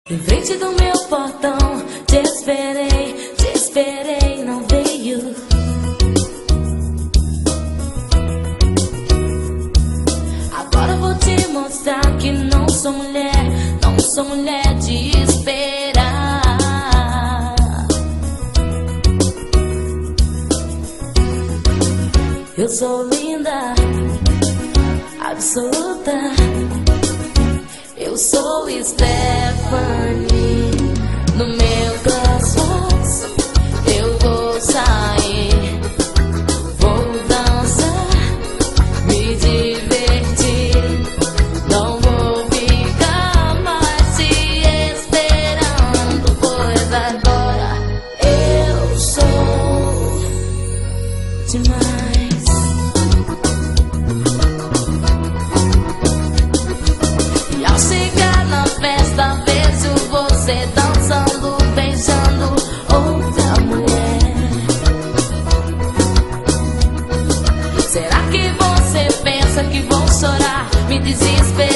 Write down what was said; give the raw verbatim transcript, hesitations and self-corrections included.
Em frente do meu portão, te esperei, te esperei, não veio. Agora vou te mostrar que não sou mulher, não sou mulher de esperar. Eu sou linda, absoluta. Eu sou Stephanie. No meu cansaço eu vou sair, vou dançar, me divertir. Não vou ficar mais te esperando, pois agora eu sou demais. E ao chegar na festa, vejo você dançando, beijando outra mulher. Será que você pensa que vou chorar, me desesperar?